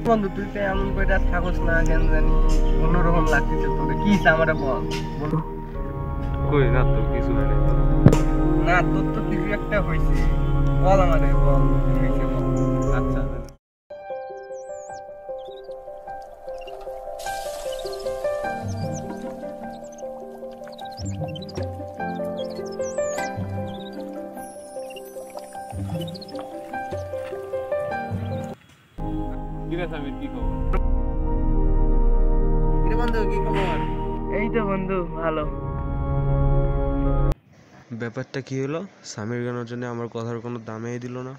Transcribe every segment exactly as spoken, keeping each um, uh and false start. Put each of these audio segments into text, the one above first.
বন্ধু তুই তো এমন করে থাকস না কেন জানি অন্যরকম লাগতেছে তোর কি আমারে বল বন্ধু কই না তো কিছু হয়নি তো না তোর তো কিছু একটা হইছে বল আমারে বল কি হইছে বল আচ্ছা কিরে সামির কি খবর কিরে বন্ধু কি খবর এই তো বন্ধু ভালো ব্যাপারটা কি হলো সামির গানের জন্য আমার কথার কোনো দামই দিল না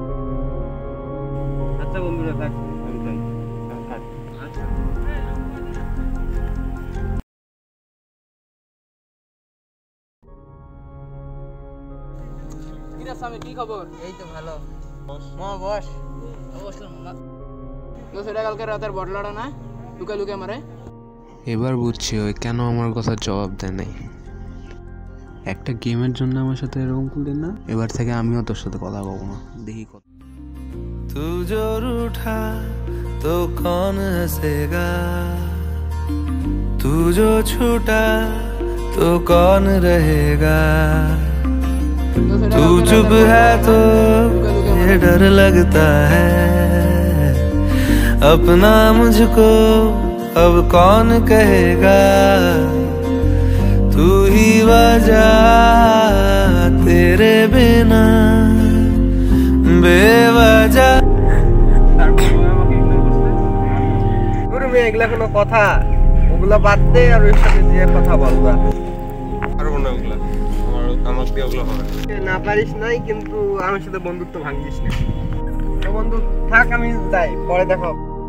আচ্ছা বন্ধুরা থাক আমি যাই থাক আচ্ছা কিরে সামির কি খবর এই তো ভালো মা বস বসলাম না তো সেটা কালকে রাতের বটলাটা না লুকা লুকে মারে এবার বুঝছি ওই কেন আমার কথা জবাব দেয় নাই একটা গেমের জন্য আমার সাথে এরকম করলেন না এবার থেকে আমিও তোর সাথে কথা বলবো না দেখি কত तू जो रूठा तो कौन हंसेगा तू जो छूटा तो कौन रहेगा तू चुप है तो ये डर लगता है अपना मुझको अब कौन कहेगा तू ही वजह तेरे बिना बेवजह এগুলা কোনো কথা ওগুলা বাদ দে আর ওর সাথে যে কথা বলবা পারবো না ওগুলা আমার আমার দিয়ে ওগুলা হবে না পারিস নাই কিন্তু আমার সাথে বন্ধুত্ব ভাঙিস না তো বন্ধু থাক আমি যাই পরে দেখো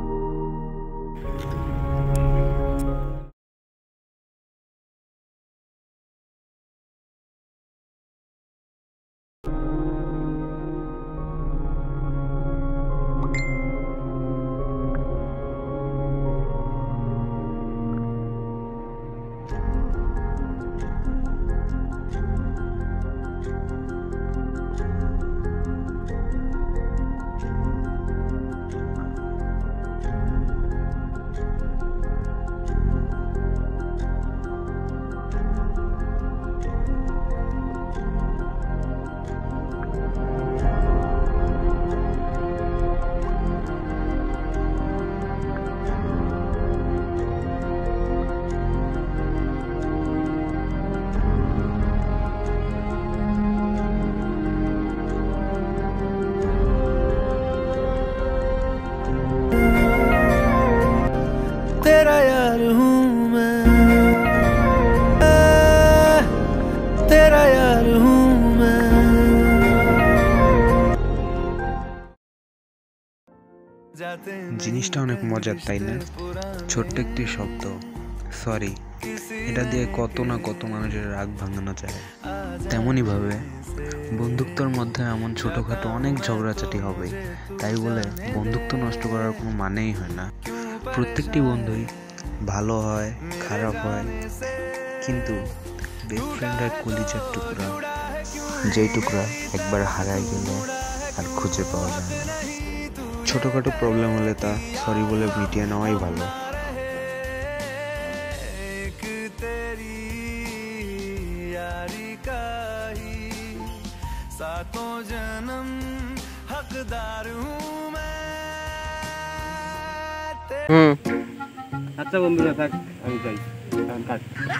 तेरा यार हूँ मैं तेरा यार हूँ मैं জিনিসটা অনেক মজার তাই না ছোট্ট একটি শব্দ সরি এটা দিয়ে কত না কত মানুষের রাগ ভাঙানো যায় তেমনই ভাবে বন্ধুত্বর মধ্যে এমন ছোটখাটো অনেক ঝগড়াঝাটি হবে তাই বলে বন্ধুত্ব নষ্ট করার কোনো মানেই হয় না প্রত্যেকটি বন্ধুই ভালো হয় খারাপ হয় কিন্তু বেস্ট ফ্রেন্ড আর কলিজার টুকরা যেই টুকরা একবার হারায় গেলে আর খুঁজে পাওয়া যায় না ছোটোখাটো প্রবলেম হলে তা সরি বলে মিটিয়ে নেওয়াই ভালো सातों जन्म हकदार हूँ मैं হুম আচ্ছা বন্ধুরা থাক আমি যাই থাক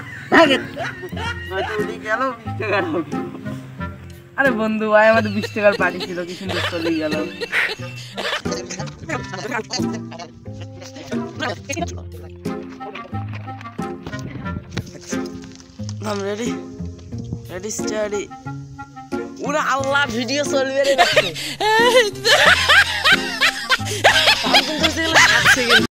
আরে বন্ধু ভাই আমাদের বিশ টাকার পার্টি ছিল কি সুন্দর চলে গেল I'm ready. Ready, steady. Ura Allah video চলবে রে।